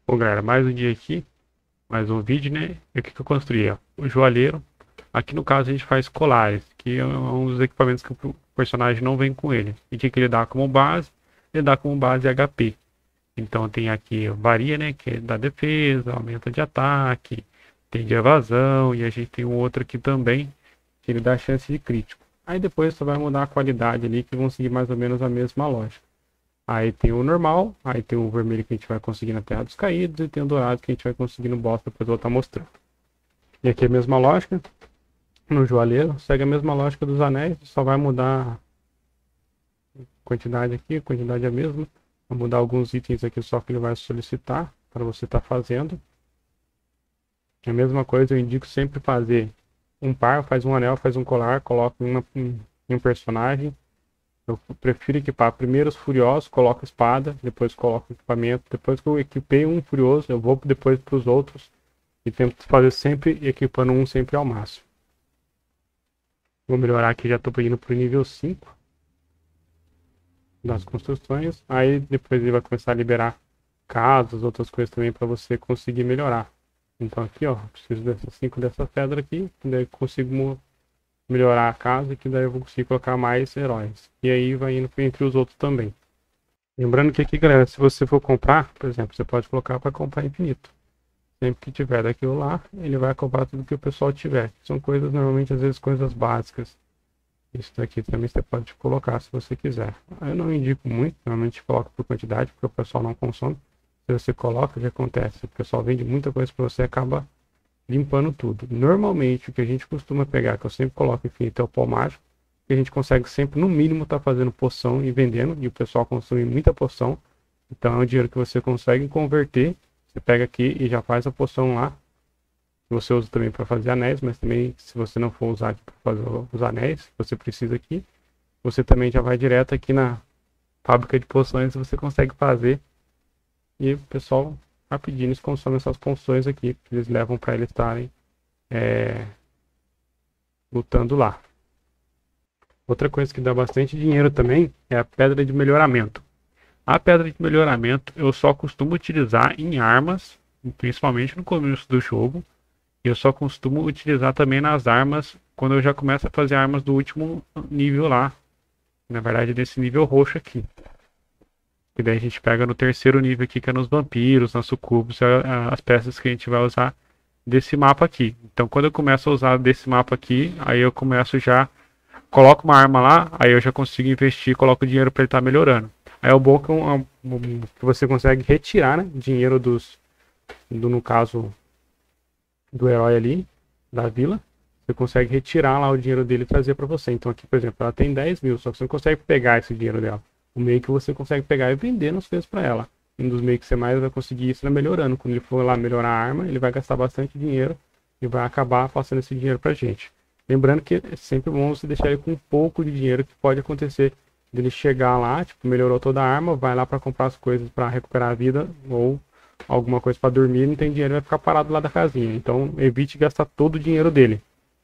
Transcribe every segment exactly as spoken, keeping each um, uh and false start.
Bom, galera, mais um dia aqui, mais um vídeo, né? E o que que eu construí? Ó? O joalheiro. Aqui no caso a gente faz colares, que é um dos equipamentos que o personagem não vem com ele. E o que que ele dá como base? Ele dá como base H P. Então tem aqui, varia, né? Que é da defesa, aumenta de ataque, tem de evasão, e a gente tem um outro aqui também, que ele dá chance de crítico. Aí depois você vai mudar a qualidade ali, que vão seguir mais ou menos a mesma lógica. Aí tem o normal, aí tem o vermelho que a gente vai conseguir na Terra dos Caídos e tem o dourado que a gente vai conseguir no boss, depois eu vou estar mostrando. E aqui é a mesma lógica, no joalheiro, segue a mesma lógica dos anéis, só vai mudar a quantidade aqui, a quantidade é a mesma. Vai mudar alguns itens aqui só que ele vai solicitar para você estar fazendo. É a mesma coisa, eu indico sempre fazer um par, faz um anel, faz um colar, coloca em, em um personagem. Eu prefiro equipar primeiro os furiosos, coloco espada, depois coloco equipamento. Depois que eu equipei um furioso, eu vou depois para os outros e tento fazer sempre equipando um sempre ao máximo. Vou melhorar aqui, já estou indo para o nível cinco das construções. Aí depois ele vai começar a liberar casas, outras coisas também para você conseguir melhorar. Então aqui, ó, preciso dessas cinco dessa pedra aqui, daí eu consigo melhorar a casa, que daí eu vou conseguir colocar mais heróis. E aí vai indo entre os outros também. Lembrando que aqui, galera, se você for comprar, por exemplo, você pode colocar para comprar infinito. Sempre que tiver daquilo lá, ele vai comprar tudo que o pessoal tiver. São coisas, normalmente, às vezes, coisas básicas. Isso daqui também você pode colocar se você quiser. Eu não indico muito, normalmente coloca por quantidade, porque o pessoal não consome. Se você coloca, o que acontece? O pessoal vende muita coisa para você, acaba limpando tudo. Normalmente, o que a gente costuma pegar, que eu sempre coloco infinito, é o pó mágico, que a gente consegue sempre, no mínimo, estar tá fazendo poção e vendendo, e o pessoal consome muita poção. Então, é um dinheiro que você consegue converter. Você pega aqui e já faz a poção lá. Você usa também para fazer anéis, mas também, se você não for usar aqui para fazer os anéis, você precisa aqui, você também já vai direto aqui na fábrica de poções, você consegue fazer. E o pessoal rapidinho eles consomem essas poções aqui, que eles levam para eles estarem é, lutando lá. Outra coisa que dá bastante dinheiro também é a pedra de melhoramento. A pedra de melhoramento eu só costumo utilizar em armas, principalmente no começo do jogo. E eu só costumo utilizar também nas armas quando eu já começo a fazer armas do último nível lá. Na verdade, desse nível roxo aqui. E daí a gente pega no terceiro nível aqui, que é nos vampiros, nos sucubos, as peças que a gente vai usar desse mapa aqui. Então quando eu começo a usar desse mapa aqui, aí eu começo já, coloco uma arma lá, aí eu já consigo investir, coloco dinheiro para ele estar tá melhorando. Aí é o bom que, um, um, que você consegue retirar, né, dinheiro dos, do, no caso, do herói ali, da vila. Você consegue retirar lá o dinheiro dele e trazer para você. Então aqui, por exemplo, ela tem dez mil, só que você não consegue pegar esse dinheiro dela. O meio que você consegue pegar e vender nas coisas para ela. Um dos meios que você mais vai conseguir isso é melhorando. Quando ele for lá melhorar a arma, ele vai gastar bastante dinheiro e vai acabar passando esse dinheiro pra gente. Lembrando que é sempre bom você deixar ele com um pouco de dinheiro, que pode acontecer dele chegar lá, tipo, melhorou toda a arma, vai lá para comprar as coisas para recuperar a vida ou alguma coisa para dormir, não tem dinheiro, vai ficar parado lá da casinha. Então evite gastar todo o dinheiro dele.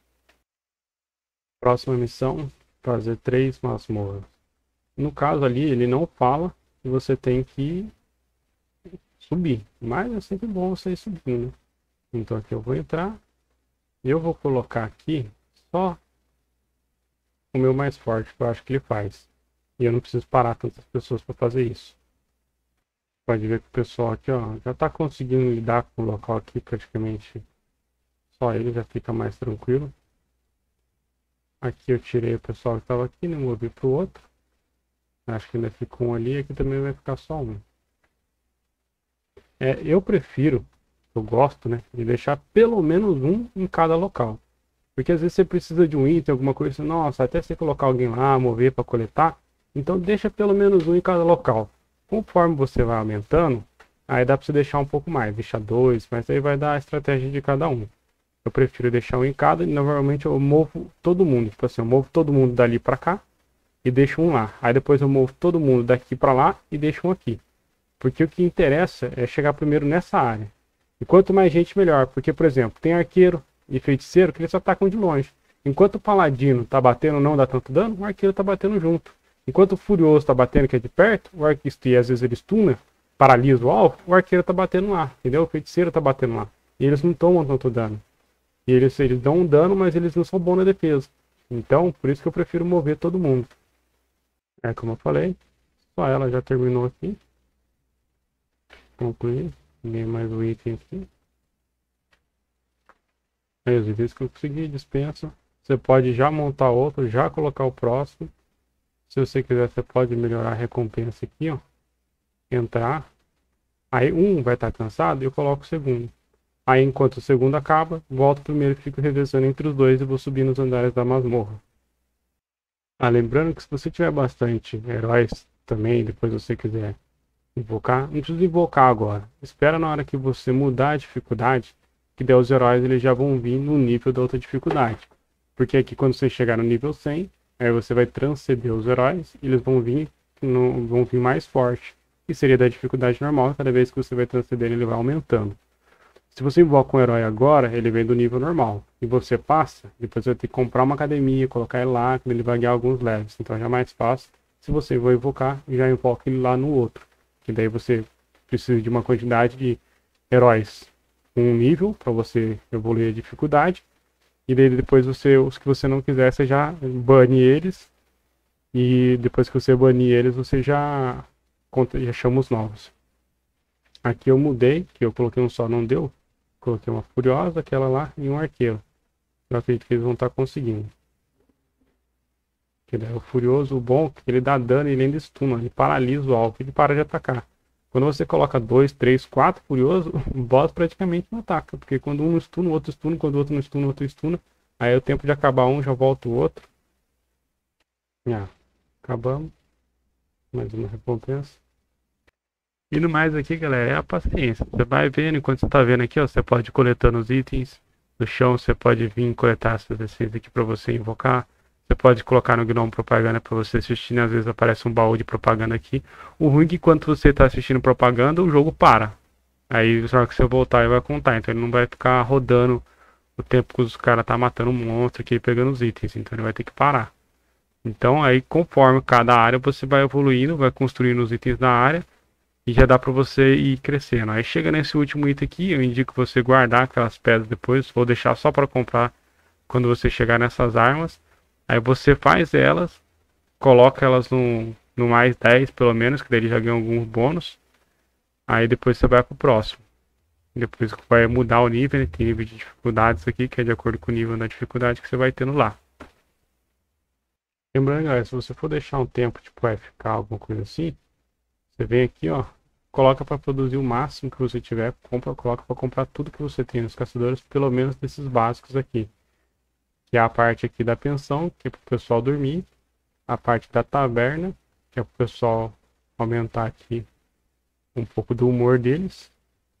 Próxima missão, fazer três masmorras. No caso ali, ele não fala que você tem que subir, mas é sempre bom você ir subindo. Então aqui eu vou entrar, eu vou colocar aqui só o meu mais forte, que eu acho que ele faz. E eu não preciso parar tantas pessoas para fazer isso. Pode ver que o pessoal aqui, ó, já está conseguindo lidar com o local aqui praticamente. Só ele já fica mais tranquilo. Aqui eu tirei o pessoal que estava aqui, né? Movi para o outro. Acho que ainda ficou um ali, aqui também vai ficar só um. É, eu prefiro, eu gosto, né, de deixar pelo menos um em cada local. Porque às vezes você precisa de um item, alguma coisa, nossa, até você colocar alguém lá, mover para coletar. Então deixa pelo menos um em cada local. Conforme você vai aumentando, aí dá para você deixar um pouco mais, deixar dois, mas aí vai dar a estratégia de cada um. Eu prefiro deixar um em cada e normalmente eu movo todo mundo. Tipo assim, eu movo todo mundo dali para cá e deixo um lá. Aí depois eu movo todo mundo daqui para lá e deixo um aqui. Porque o que interessa é chegar primeiro nessa área. E quanto mais gente, melhor. Porque, por exemplo, tem arqueiro e feiticeiro que eles atacam de longe. Enquanto o paladino tá batendo não dá tanto dano, o arqueiro tá batendo junto. Enquanto o furioso tá batendo que é de perto, o arquista e às vezes ele stuna, paralisa o alvo, o arqueiro tá batendo lá, entendeu? O feiticeiro tá batendo lá. E eles não tomam tanto dano. E eles, eles dão um dano, mas eles não são bons na defesa. Então, por isso que eu prefiro mover todo mundo. É como eu falei, só ela já terminou aqui. Concluir. Ninguém mais o item aqui. Aí os itens que eu consegui, dispensa. Você pode já montar outro, já colocar o próximo. Se você quiser, você pode melhorar a recompensa aqui, ó. Entrar. Aí um vai estar cansado e eu coloco o segundo. Aí enquanto o segundo acaba, volto primeiro e fico revezando entre os dois e vou subir nos andares da masmorra. Ah, lembrando que se você tiver bastante heróis também, depois você quiser invocar, não precisa invocar agora. Espera na hora que você mudar a dificuldade, que daí os heróis eles já vão vir no nível da outra dificuldade. Porque aqui quando você chegar no nível cem, aí você vai transcender os heróis e eles vão vir, no, vão vir mais forte. Que seria da dificuldade normal, cada vez que você vai transcender ele vai aumentando. Se você invoca um herói agora, ele vem do nível normal. E você passa, depois você vai ter que comprar uma academia, colocar ele lá, ele vai ganhar alguns levels. Então já é mais fácil. Se você for invocar, já invoca ele lá no outro. Que daí você precisa de uma quantidade de heróis com um nível para você evoluir a dificuldade. E daí depois você, os que você não quiser, você já bane eles. E depois que você banir eles, você já, já chama os novos. Aqui eu mudei, que eu coloquei um só, não deu. Coloquei uma Furiosa, aquela lá, e um Arqueiro. Eu acredito que eles vão estar conseguindo. Que daí o Furioso, o bom, que ele dá dano e ele ainda stuna, ele paralisa o alvo, ele para de atacar. Quando você coloca dois, três, quatro Furioso, o boss praticamente não ataca. Porque quando um stuna, o outro stuna, quando o outro não stuna, o outro stuna. Aí é o tempo de acabar um, já volta o outro. Ah, acabamos. Mais uma recompensa. E no mais aqui, galera, é a paciência. Você vai vendo, enquanto você tá vendo aqui, ó, você pode ir coletando os itens no chão, você pode vir coletar essas essências aqui para você invocar. Você pode colocar no Gnome propaganda para você assistir, né? Às vezes aparece um baú de propaganda aqui. O ruim é que enquanto você tá assistindo propaganda, o jogo para. Aí só que você voltar ele vai contar, então ele não vai ficar rodando o tempo que os caras tá matando um monstro aqui pegando os itens, então ele vai ter que parar. Então aí conforme cada área você vai evoluindo, vai construindo os itens da área. E já dá para você ir crescendo. Aí chega nesse último item aqui, eu indico você guardar aquelas pedras depois, vou deixar só para comprar quando você chegar nessas armas. Aí você faz elas, coloca elas no, no mais dez pelo menos, que daí ele já ganha alguns bônus. Aí depois você vai pro próximo. Depois vai mudar o nível, né? Tem nível de dificuldades aqui, que é de acordo com o nível da dificuldade que você vai tendo lá. Lembrando, galera, se você for deixar um tempo, tipo F K, alguma coisa assim, você vem aqui, ó, coloca para produzir o máximo que você tiver, compra, coloca para comprar tudo que você tem nos caçadores, pelo menos desses básicos aqui. Que é a parte aqui da pensão, que é para o pessoal dormir, a parte da taverna, que é para o pessoal aumentar aqui um pouco do humor deles,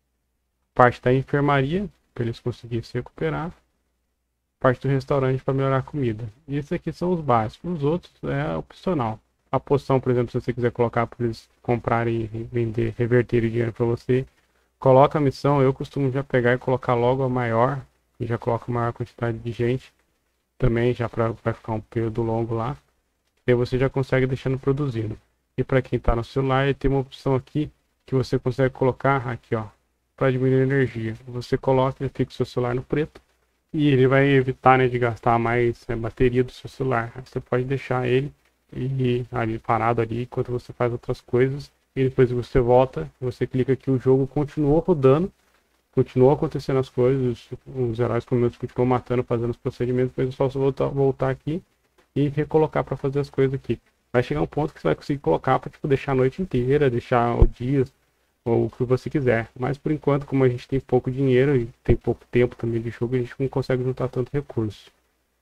a parte da enfermaria, para eles conseguirem se recuperar, a parte do restaurante para melhorar a comida. E esses aqui são os básicos, os outros é opcional. A poção, por exemplo, se você quiser colocar para eles comprarem e vender, reverter o dinheiro para você, coloca a missão. Eu costumo já pegar e colocar logo a maior, e já coloco a maior quantidade de gente também, já para vai ficar um período longo lá. E aí você já consegue deixando produzindo. E para quem está no celular, tem uma opção aqui que você consegue colocar aqui, ó, para diminuir a energia. Você coloca e fica o seu celular no preto e ele vai evitar, né, de gastar mais, né, bateria do seu celular. Aí você pode deixar ele e ali parado ali enquanto você faz outras coisas, e depois você volta, você clica aqui, o jogo continuou rodando, continuou acontecendo as coisas, os, os heróis comuns continuam matando, fazendo os procedimentos, depois é só você voltar, voltar aqui e recolocar para fazer as coisas aqui. Vai chegar um ponto que você vai conseguir colocar para tipo, deixar a noite inteira, deixar o dia, ou o que você quiser, mas por enquanto, como a gente tem pouco dinheiro e tem pouco tempo também de jogo, a gente não consegue juntar tanto recurso.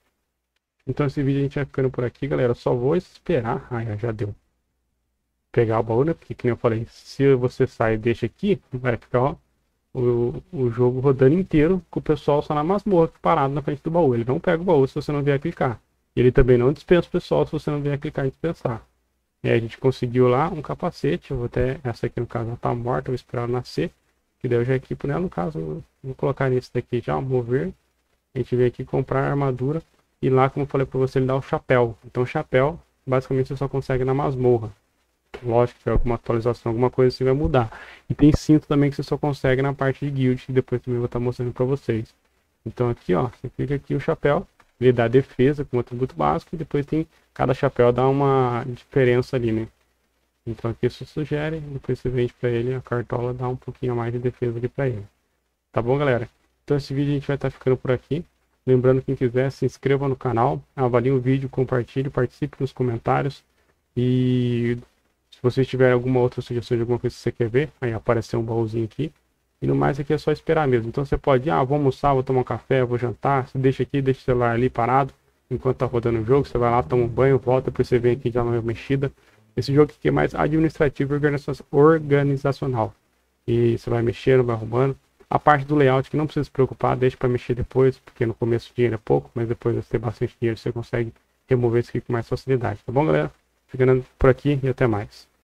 Então esse vídeo a gente vai ficando por aqui, galera. Eu só vou esperar. Ah, já deu. Pegar o baú, né? Porque, como eu falei, se você sai e deixa aqui, vai ficar ó, o, o jogo rodando inteiro com o pessoal só na masmorra, parado na frente do baú. Ele não pega o baú se você não vier clicar. Ele também não dispensa o pessoal se você não vier clicar em dispensar. E aí a gente conseguiu lá um capacete. Eu vou até. Essa aqui no caso ela tá morta, eu vou esperar ela nascer. Que daí eu já equipo nela. No caso, eu vou colocar nesse daqui já, mover. A gente veio aqui comprar a armadura. E lá, como eu falei pra você, ele dá o chapéu. Então o chapéu, basicamente, você só consegue na masmorra. lógico, se tiver alguma atualização, alguma coisa assim vai mudar. E tem cinto também que você só consegue na parte de guild, que depois também vou estar mostrando para vocês. Então aqui, ó, você clica aqui o chapéu, ele dá defesa com atributo básico, e depois tem, cada chapéu dá uma diferença ali, né? Então aqui você sugere, depois você vende para ele, a cartola dá um pouquinho a mais de defesa ali para ele. Tá bom, galera? Então esse vídeo a gente vai estar ficando por aqui. Lembrando, quem quiser, se inscreva no canal, avalie o vídeo, compartilhe, participe nos comentários. E se vocês tiverem alguma outra sugestão de alguma coisa que você quer ver, aí apareceu um baúzinho aqui. E no mais aqui é só esperar mesmo. Então você pode ir, ah, vou almoçar, vou tomar um café, vou jantar. Você deixa aqui, deixa o celular ali parado. Enquanto tá rodando o jogo, você vai lá, toma um banho, volta, depois você vem aqui já numa mexida. Esse jogo aqui é mais administrativo e organizacional. E você vai mexendo, vai arrumando. A parte do layout que não precisa se preocupar, deixa para mexer depois, porque no começo o dinheiro é pouco, mas depois de ter bastante dinheiro você consegue remover isso aqui com mais facilidade. Tá bom, galera? Ficando por aqui e até mais.